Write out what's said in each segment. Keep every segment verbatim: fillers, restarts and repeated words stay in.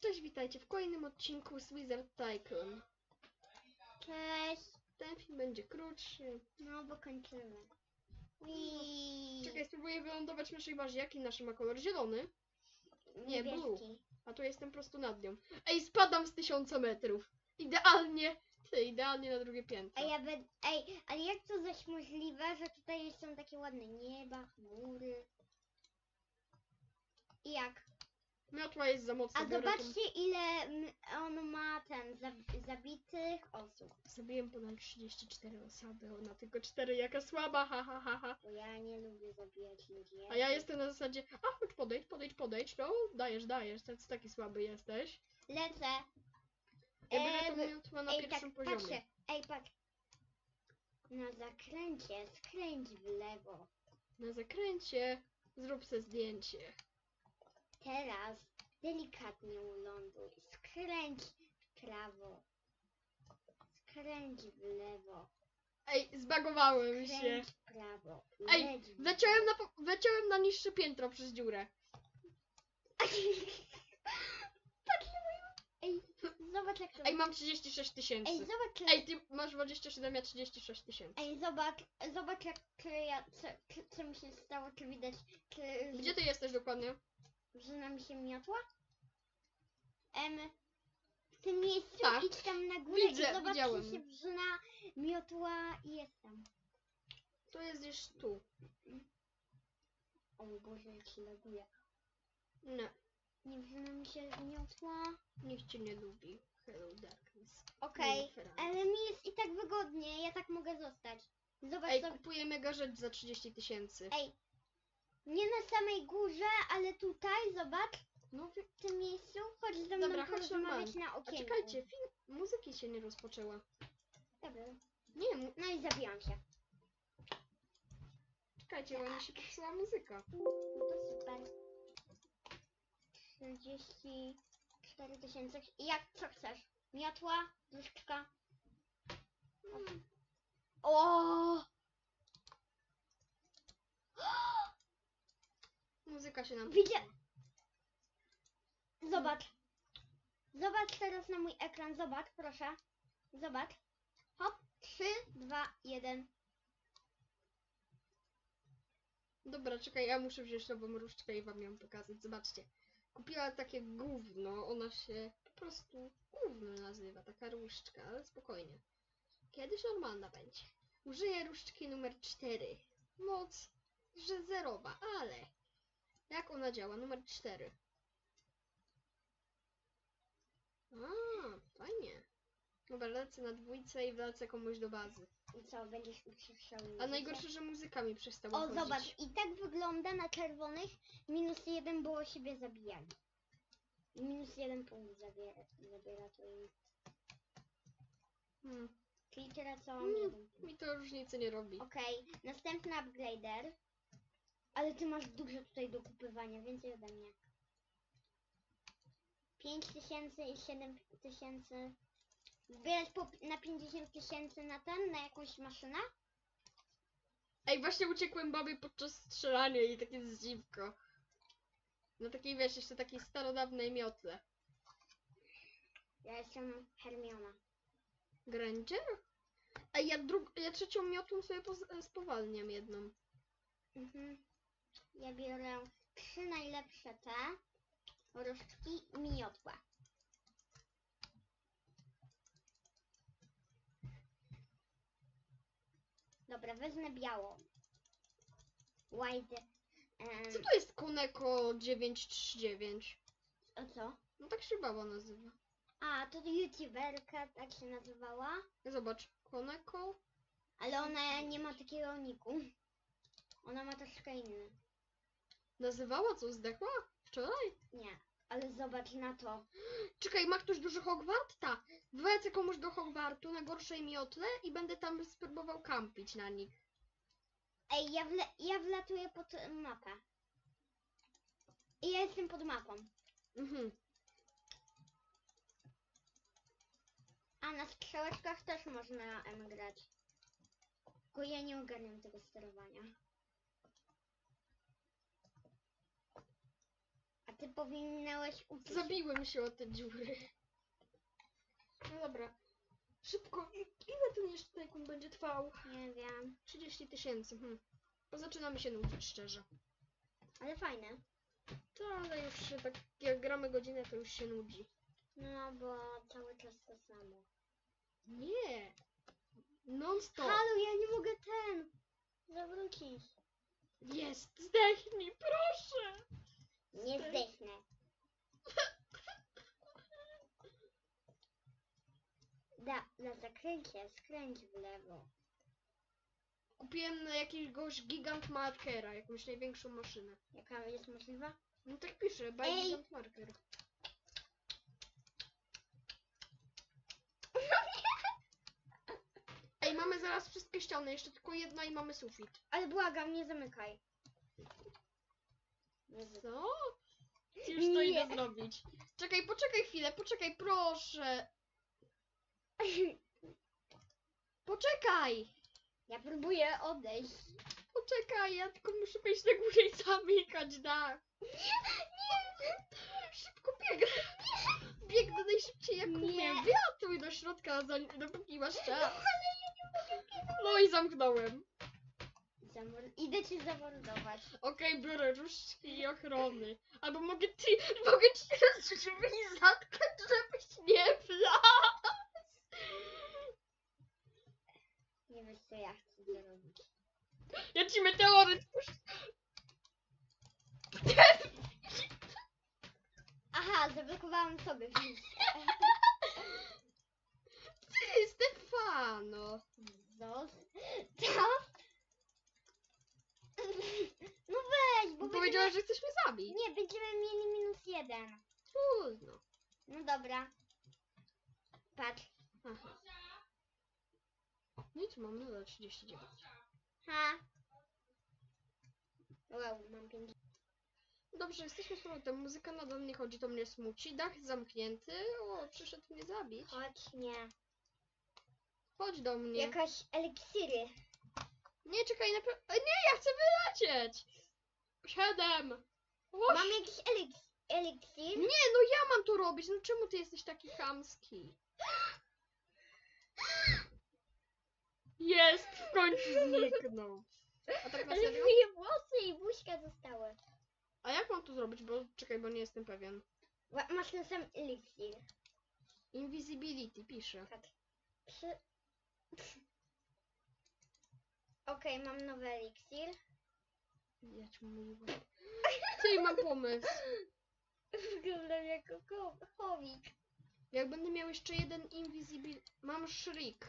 Cześć, witajcie w kolejnym odcinku z Wizard Tycoon. Cześć. Ten film będzie krótszy. No bo kończymy. Czekaj, spróbuję wylądować w naszej bazie. Jaki nasz ma kolor? Zielony? Nie, blue. Niebieski. A tu jestem prosto nad nią. Ej, spadam z tysiąca metrów. Idealnie. Ty, idealnie na drugie piętro. Ej, ja be... Ej, ale jak to zaś możliwe, że tutaj są takie ładne nieba, chmury? I jak? Miotła jest za mocna. A biorę zobaczcie ile m- on ma ten zab- zabitych osób. tą- Zabiłem ponad trzydzieści cztery osoby. Ona tylko cztery, jaka słaba, ha ha ha ha. Bo ja nie lubię zabijać ludzi. A ja jestem na zasadzie, a chodź podejdź, podejdź, podejdź. No, dajesz, dajesz. Ty taki słaby jesteś. Lecę. Ja biorę Em, tą miotłę na Ej, pierwszym tak, poziomie. patrzę. Ej, patrz. Na zakręcie skręć w lewo. Na zakręcie zrób se zdjęcie. Teraz delikatnie uląduj. Skręć w prawo. Skręć w lewo. Ej, zbagowałem się. Skręć w prawo. Ej, Leć w wleciałem na, po- wleciałem na niższe piętro przez dziurę. Patrz na moją... Ej, zobacz jak to... Ej, mam trzydzieści sześć tysięcy. Ej, zobacz... Ej, ty masz dwadzieścia siedem, ja trzydzieści sześć tysięcy. Ej, zobacz, zobacz jak czy ja, co, czy, co mi się stało, czy widać, czy, Gdzie ty jesteś dokładnie? że nam się miotła? Em, w tym miejscu Tak. idź tam na górę Widzę, i zobacz, widziałem. czy się wrzyna miotła i jest tam. To jest gdzieś tu. O Boże, jak się laguje. Nie, Nie wrzyna mi się miotła. nikt cię nie lubi. Hello Darkness. Okej, No, Ferrari. ale mi jest i tak wygodnie, ja tak mogę zostać. Zobacz Ej, sobie. kupuję mega rzecz za trzydzieści tysięcy. Ej, nie na samej górze, ale tutaj, zobacz, No, wy- w tym miejscu. Chodź ze mną Dobra, chodź na porozmawiać bank. na a okienku. czekajcie, film, muzyki się nie rozpoczęła. Dobra. Nie, mu No i zabijam się. czekajcie, bo mi się popsuła muzyka. No to super. trzydzieści cztery tysiące. I jak, co chcesz? Miotła, duszczka. Mm. O! Muzyka się nam Widzę- popsuła. Zobacz. Zobacz teraz na mój ekran, zobacz, proszę. Zobacz. Hop, trzy, dwa, jeden. Dobra, czekaj, ja muszę wziąć nową różdżkę i wam ją pokazać. Zobaczcie. Kupiła takie gówno, ona się po prostu gówno nazywa, taka różdżka, ale spokojnie. Kiedyś normalna będzie. Użyję różdżki numer cztery. Moc, że zerowa, ale jak ona działa? Numer cztery. A, fajnie. Dobra, lecę na dwójce i wlecę komuś do bazy. I co, będziesz uciszał mnie? A najgorsze, że muzyka mi przestała O, chodzić. zobacz, i tak wygląda na czerwonych. Minus jeden było siebie zabijali. Minus jeden punkt zabiera, zabiera to im. Hmm. Czyli tracą Hmm, jeden punkt. mi to różnicy nie robi. Okej, następny upgrader. Ale ty masz dużo tutaj do kupywania, więcej ode mnie. pięć tysięcy i siedem tysięcy. Zbierać po, na pięćdziesiąt tysięcy na ten, na jakąś maszynę? Ej, właśnie uciekłem babie podczas strzelania i takie zdziwko. Na takiej, wiesz, jeszcze takiej starodawnej miotle. Ja jestem Hermiona. Granger? Ej, ja, drug ja trzecią miotłą sobie poz- spowalniam jedną. Mhm. Ja biorę trzy najlepsze te różdżki i miotłę. Dobra, wezmę białą. White. em, Co to jest Koneko dziewięć trzy dziewięć? o co? No tak się baba nazywa. A, to youtuberka, tak się nazywała. Zobacz, Koneko. Ale ona nie ma takiego niku. Ona ma troszkę inny. Nazywała co? Zdechła? Wczoraj? Nie, ale zobacz na to. Czekaj, ma ktoś dużo Hogwarta? Wlecę komuś do Hogwartu na gorszej miotle i będę tam spróbował kampić na nich. Ej, ja, wle ja wlatuję pod mapę. I ja jestem pod mapą. Mhm. A na strzałeczkach też można em, grać. Tylko ja nie ogarniam tego sterowania. A ty powinieneś uczyć. Zabiłem się o te dziury. No dobra. Szybko. I- Ile ten jeszcze tajkun będzie trwał? Nie wiem, trzydzieści tysięcy. Hmm. Bo zaczynamy się nudzić, szczerze. ale fajne. To ale już się tak, jak gramy godzinę, to już się nudzi. No, bo cały czas to samo. Nie. Non stop. Halo, ja nie mogę ten zawrócić. Jest. Zdechnij, proszę. Nie Zdech- zdechnę. Da, na zakręcie skręć w lewo. Kupiłem na jakiegoś gigant markera, jakąś największą maszynę. Jaka jest możliwa? No tak pisze, by Ej. gigant marker. Ej, mamy zaraz wszystkie ściany, jeszcze tylko jedna i mamy sufit. Ale błagam, nie zamykaj. Nie z- Co? Już to Nie. idę zrobić. Czekaj, poczekaj chwilę, poczekaj, proszę. Poczekaj! Ja próbuję odejść. Poczekaj, ja tylko muszę wejść na górę i zamykać dach. Nie, Szybko biegnę. Biegnę najszybciej jak Nie. umiem. Wylatuj do środka, zanim- dopóki masz czas. No i zamknąłem. Zamor- Idę cię zamordować. Okej, biorę różdżki i ochrony. Albo mogę ty, mogę ci teraz drzwi zatkać, żebyś nie wlazł. Nie wiesz co ja chcę zrobić. Ja ci meteoryt puszczę. Aha, zablokowałam sobie wszystko. Ty, Stefano. Zostaw. No weź, bo Powiedziałaś, że chcesz mnie zabić. będziemy... Nie, będziemy mieli minus jeden. Trudno. No dobra. Patrz. Aha. No i tu mam nadal trzydzieści dziewięć. Ha. Wow, mam pięć. Dobrze, jesteśmy z powrotem. Muzyka nadal nie chodzi, to mnie smuci. Dach zamknięty. O, przyszedł mnie zabić. Chodź, nie. Chodź do mnie. Jakaś eliksiry. Nie, czekaj, na pe- Nie, ja chcę wylecieć! Siedem! Oś... Mam jakiś eliks eliksir. Nie, no ja mam to robić, no czemu ty jesteś taki chamski? Jest! W końcu zniknął. A tak na Ale serio? moje włosy i buźka zostały. A jak mam to zrobić, bo czekaj, bo nie jestem pewien. Ła- Masz ten sam eliksir. Invisibility, pisze. Patrz. Przy... Okej, mam nowy eliksir. Ja ci mówię. Ty, mam pomysł. Wyglądam jako ko- chowik. Jak będę miał jeszcze jeden invisibil... Mam shriek,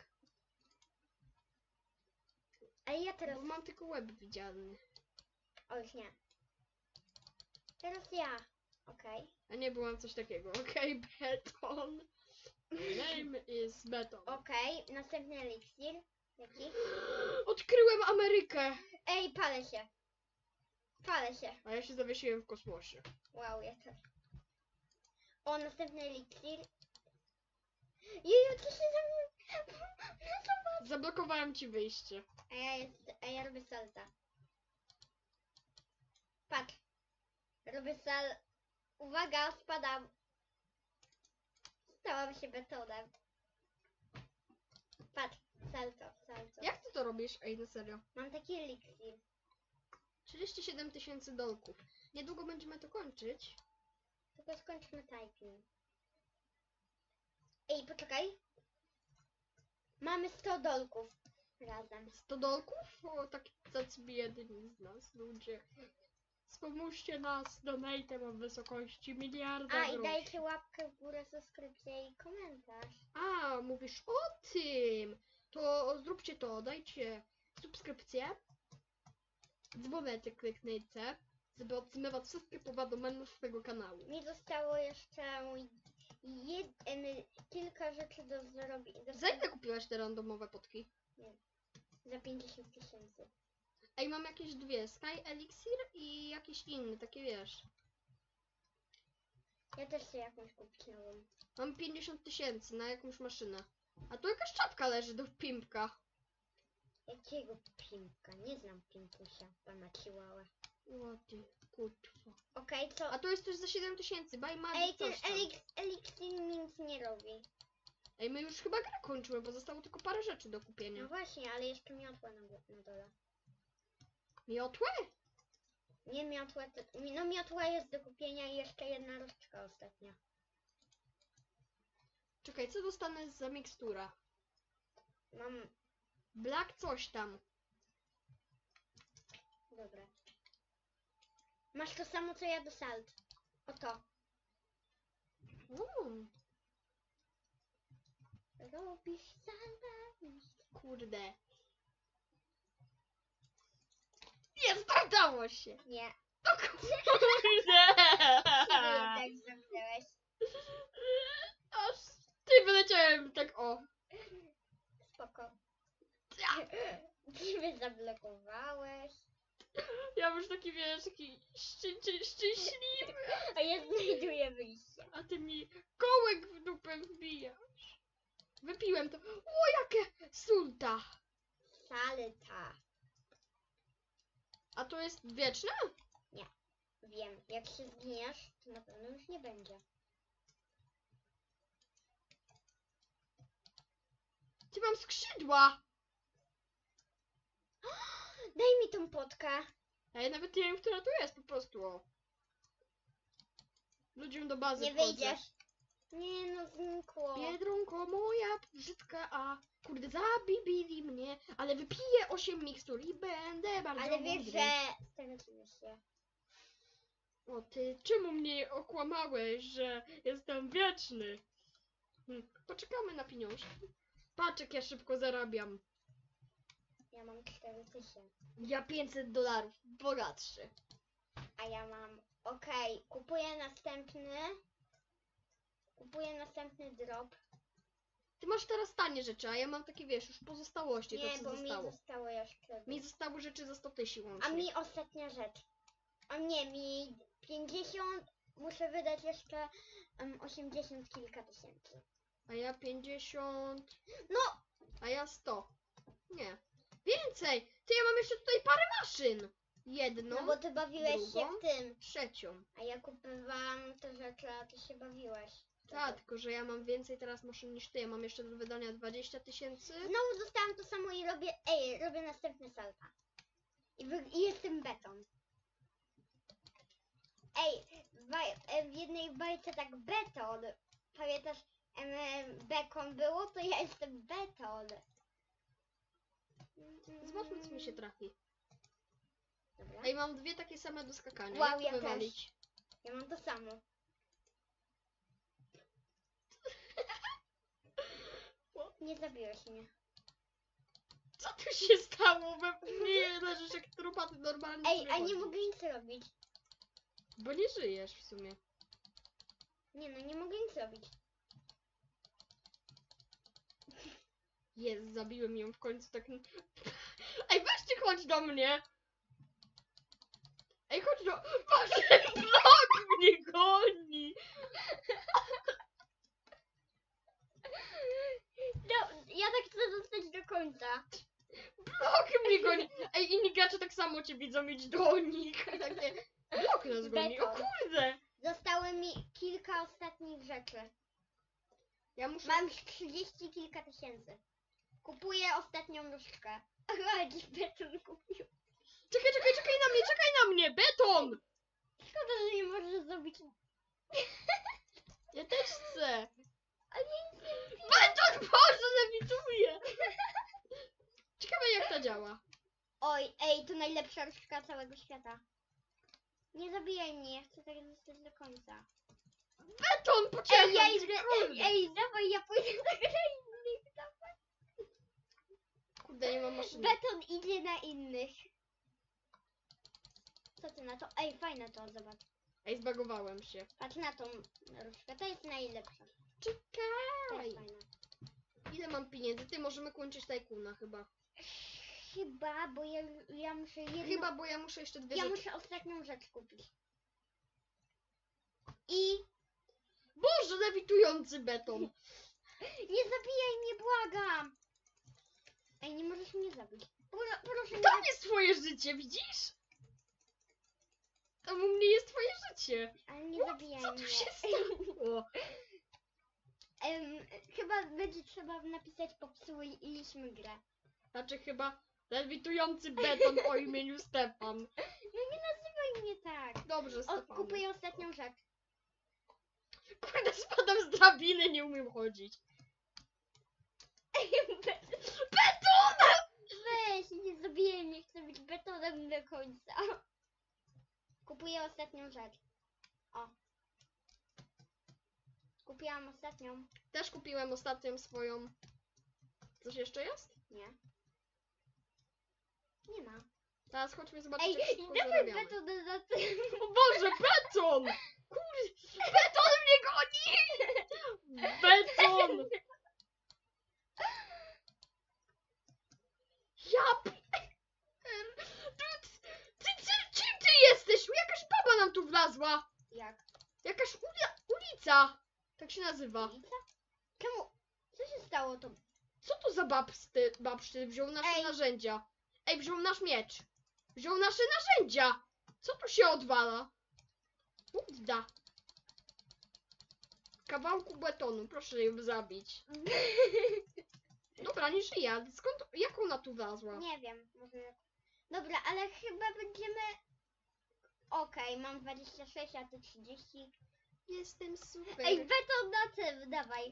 A ja teraz... bo mam tylko łeb widzialny. O, już nie. Teraz ja. Okej. A nie, bo mam coś takiego. Okej, beton. My name is beton. Okej, następny eliksir. Jaki? Odkryłem Amerykę! Ej, palę się. Palę się. A ja się zawiesiłem w kosmosie. Wow, ja też. O, następny eliksir. Jeju, co się za mną... Zablokowałem ci wyjście. A ja, jest, a ja robię salta. Patrz. Robię sal... Uwaga, spadam. Stałam się betonem. Patrz, salto, salto. Jak ty to robisz? Ej, na serio. Mam taki eliksir. trzydzieści siedem tysięcy dolków. Niedługo będziemy to kończyć. Tylko skończmy typing. Ej, poczekaj. Mamy sto dolków razem. sto dolków? O, tak tacy biedni z nas, ludzie. Wspomóżcie nas donatem w wysokości miliarda A, i groszy. dajcie łapkę w górę, subskrypcję i komentarz. A, mówisz o tym. To zróbcie to, dajcie subskrypcję. Dzwoneczek kliknijcie, żeby otrzymywać wszystkie powiadomienia z tego kanału. Mi zostało jeszcze jed, em, kilka rzeczy do zrobienia. Za ile kupiłaś te randomowe potki? Za pięćdziesiąt tysięcy. Ej, mam jakieś dwie. Sky Elixir i jakiś inny, takie wiesz. Ja też się jakąś kupiłam. Mam pięćdziesiąt tysięcy na jakąś maszynę. A tu jakaś czapka leży do pimpka. Jakiego pimpka? Nie znam pimpusia, pana Chihuahua. Ładnie, kurwa. Okej, co? A to jest coś za siedem tysięcy, by Magic Ej, ten coś tam. elik eliksir mi nic nie robi. Ej, my już chyba grę kończymy, bo zostało tylko parę rzeczy do kupienia. No właśnie, ale jeszcze miotła na, gó- na dole. Miotłę? Nie miotła, to, no miotła jest do kupienia i jeszcze jedna różdżka ostatnia. Czekaj, co dostanę za mikstura? Mam, Black coś tam. dobra. Masz to samo co ja do salt. Oto. Mm, Robisz salta. kurde. Jest, udało się. Nie, O kurde. siebie jednak zamknęłeś. Aż ty wyleciałem tak o. Spoko. Ciebie zablokowałeś. Ja już taki, wiesz, taki szczę szczę- szczęśliwy. A ja znajduję wyjście. A ty mi kołek w dupę wbijasz. Wypiłem to. O, jakie sulta. Salta. A to jest wieczne? Wiem, jak się zginiesz, to na pewno już nie będzie. Ty mam skrzydła. Daj mi tą potkę. A ja nawet nie wiem, która to jest, po prostu o. Ludziom do bazy Nie wchodzę. wyjdziesz. Nie no, znikło. Biedronko moja brzydka, a kurde zabili mnie, ale wypiję osiem mikstur i będę bardzo Ale wiesz, mądry. że z tego co myślę. O ty, czemu mnie okłamałeś, że jestem wieczny? Hm, poczekamy na pieniążki. Patrz jak ja szybko zarabiam. Ja mam cztery tysiące. Ja pięćset dolarów, bogatszy. A ja mam. Okej, kupuję następny. Kupuję następny drop. Ty masz teraz tanie rzeczy, a ja mam takie, wiesz, już pozostałości, Nie, to co bo mi zostało. zostało jeszcze. Mi zostały rzeczy za sto tysięcy łącznie. A mi ostatnia rzecz. A nie, mi pięćdziesiąt. Muszę wydać jeszcze um, osiemdziesiąt kilka tysięcy. A ja pięćdziesiąt. No! A ja sto. Nie. Więcej! Ty, ja mam jeszcze tutaj parę maszyn. Jedną, No bo ty bawiłeś się drugą. w tym. trzecią. A ja kupowałam te rzeczy, a ty się bawiłeś. Tak, tylko że ja mam więcej teraz maszyn niż ty. Ja mam jeszcze do wydania dwadzieścia tysięcy. Znowu dostałam to samo i robię. Ej, robię następny salta. I, wy, i jestem beton. Ej, w, baj, e, w jednej bajce tak beton. Pamiętasz, em, em, bekon było, to ja jestem beton. Zobaczmy, co mi się trafi. Dobra. Ej, mam dwie takie same do skakania. Wow, Jak to ja wywalić? Ja mam to samo. Nie zabiłeś mnie. Co tu się stało? We mnie leżysz jak trupa, ty normalnie Ej, sobie a nie chodzisz. mogę nic robić. Bo nie żyjesz w sumie. Nie no, nie mogę nic robić. Jest, zabiłem ją w końcu tak... Ej, weźcie, chodź do mnie! Ej, chodź do... Boże, blok mnie goni! No, ja tak chcę zostać do końca. Blok mnie goni! Ej, inni gracze tak samo cię widzą, idź do nich. I takie... Blok nas goni, o Beton. kurde! Zostały mi kilka ostatnich rzeczy. Ja muszę... Mam już trzydzieści kilka tysięcy. Kupuję ostatnią różdżkę. Aha, jakiś beton kupił. Czekaj, czekaj, czekaj na mnie, czekaj na mnie! Beton! Szkoda, że nie możesz zrobić. Ja też chcę! Ale ja nic nie Beton, Boże, lewituje! Ciekawe jak to działa. Oj, ej, to najlepsza różdżka całego świata. Nie zabijaj mnie, ja chcę tak zostać do końca. Beton, poczekaj! Ej, ja idę, kurde. ej, ej, dawaj, ja pójdę na innych, dawaj. Kurde, nie mam maszyny. Beton idzie na innych. Co ty na to? Ej, fajne to, zobacz. Ej, zbagowałem się. Patrz na tą różdżkę, to jest najlepsza. To Czekaj! jest fajna. Ile mam pieniędzy? Ty, możemy kończyć Tajkuna chyba. Chyba, bo ja, ja muszę jedną... Chyba, bo ja muszę jeszcze dwie Ja rzeczy. muszę ostatnią rzecz kupić. I Boże, lewitujący beton! nie zabijaj mnie, błagam! Ej, nie możesz mnie zabić. Pro, proszę Tam nie... jest twoje życie, widzisz? Tam u mnie jest twoje życie. Ale nie What? zabijaj Co tu mnie. się stało? Em, chyba będzie trzeba napisać popsuliśmy grę. Znaczy chyba lewitujący beton o imieniu Stefan. No nie nazywaj mnie tak. Dobrze, O, Stefan. kupuję ostatnią rzecz. Kurde, spadam z drabiny, nie umiem chodzić. Beton! Weź, nie zabijaj mnie, chcę być betonem do końca. Kupuję ostatnią rzecz. O. Kupiłam ostatnią. Też kupiłem ostatnią swoją. Coś jeszcze jest? Nie. Nie ma. Teraz chodźmy zobaczyć, Ej, jak szybko dawaj zarabiamy. beton na tym. O Boże, beton! Kurde, beton mnie goni! Beton! Ja... p- Ty, ty, ty, czym ty jesteś? Jakaś baba nam tu wlazła! Jak? Jakaś uli ulica! Tak się nazywa. Ulica? Czemu? Co się stało to? Co to za babsty, babszty? Wziął nasze Ej. narzędzia. Ej, wziął nasz miecz. Wziął nasze narzędzia. Co tu się odwala? Udda. Kawałku betonu, proszę ją zabić. Dobra, nie żyje, ale skąd, jak ona tu wlazła? Nie wiem, może... Dobra, ale chyba będziemy... Okej, mam dwadzieścia sześć, a ty trzydzieści. Jestem super. Ej, beton na tym, dawaj.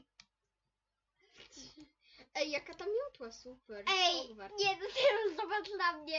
Ej, jaka ta miotła, super. Ej, Hogwart. nie, no teraz zobacz na mnie.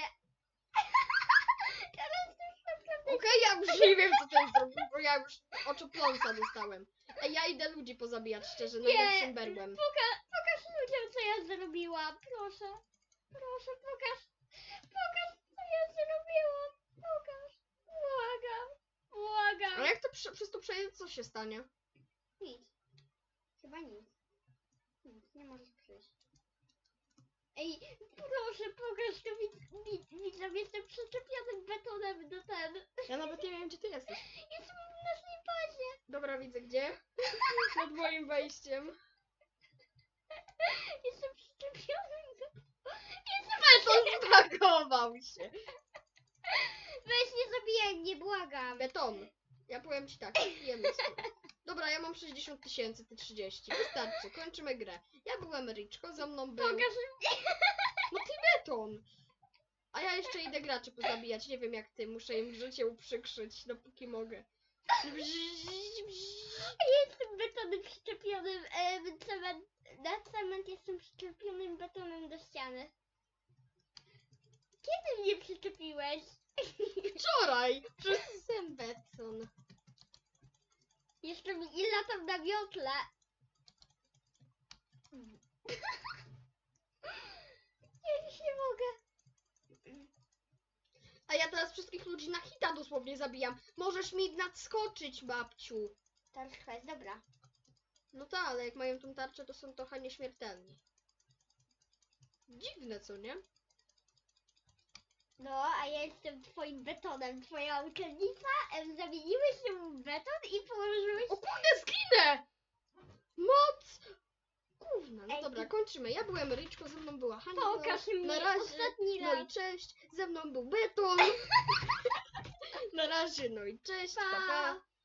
Teraz już naprawdę... Okej, ja już nie wiem, co to zrobił, bo ja już oczopląsa dostałem. Ej, ja idę ludzi pozabijać, szczerze, najlepszym berłem. Poka pokaż ludziom, co ja zrobiłam, proszę. Proszę, pokaż. Pokaż, co ja zrobiłam. Pokaż. Błagam. Błagam. A jak to przy, przez to przejdzie, co się stanie? Nic. Chyba nic. Nic, nie możesz przyjść. Ej, proszę, pokaż to widzom, widzom, jestem przyczepionym betonem do ten. Ja nawet nie wiem, gdzie ty jesteś. Jestem w naszej bazie. Dobra, widzę gdzie. Nad moim wejściem. Jestem przyczepionym do... Jestem Beton zbagował się. Weź, nie zabijaj mnie, błagam. Beton. Ja powiem ci tak, jemy sobie. Dobra, ja mam sześćdziesiąt tysięcy, ty trzydzieści. Wystarczy, kończymy grę. Ja byłem Riczko, za mną był Pokaż mnie. beton. A ja jeszcze idę graczy pozabijać. Nie wiem jak ty, muszę im życie uprzykrzyć, dopóki mogę. Jestem betonem przyczepionym e, w cement. Na cement jestem przyczepionym betonem do ściany. Kiedy mnie przyczepiłeś? Wczoraj! Przez beton. Jeszcze mi i latam na miotle. Ja już nie mogę. A ja teraz wszystkich ludzi na hita dosłownie zabijam. Możesz mi nadskoczyć, babciu. Tarczka jest dobra. No tak, ale jak mają tą tarczę, to są trochę nieśmiertelni. Dziwne, co nie? No, a ja jestem twoim betonem. Twoja uczennica em, zamieniły się w beton i położyłeś... O kurde, zginę! Moc! Gówno, no Ej, dobra, ty- kończymy. Ja byłem Ryczko, ze mną była Hania. Pokaż mnie na razie. ostatni No raz. i cześć, ze mną był beton. Na razie, no i cześć, pa, pa. Pa.